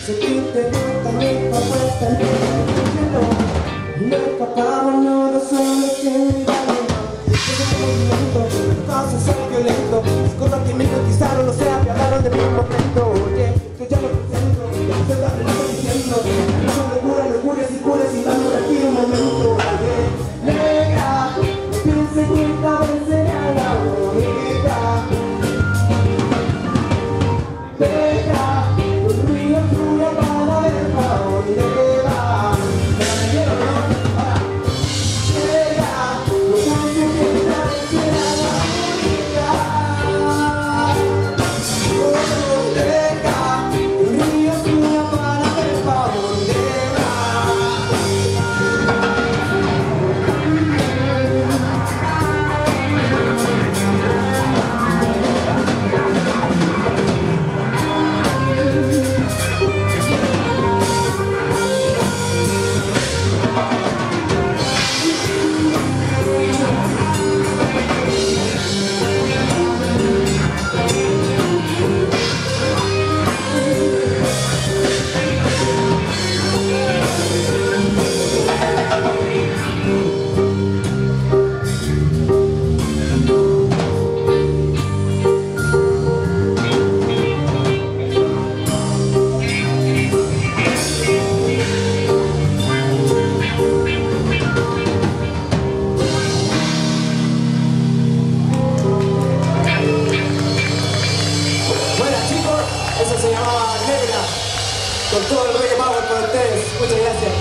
Seguirte también para puesta en el cielo. No escapábamos de solos que mirarnos. Después de todo movimiento, cosas son violentos. Cosas que me conquistaron, no se apiadaron de mi momento. Oye, que ya lo presento, se da lo estoy diciendo. No son locuras y curas y dando aquí un momento. Oye, negra, piense que esta vez será la bonita. Deja los ríos fluyan para ver para dónde va. ¿Me la quiero, no? Ahora. Deja los ríos que esta vez será la bonita. Deja los ríos fluyan para ver para dónde va. Bueno chicos, eso se llamaba Negra, con todo el reggae power para ustedes. Muchas gracias.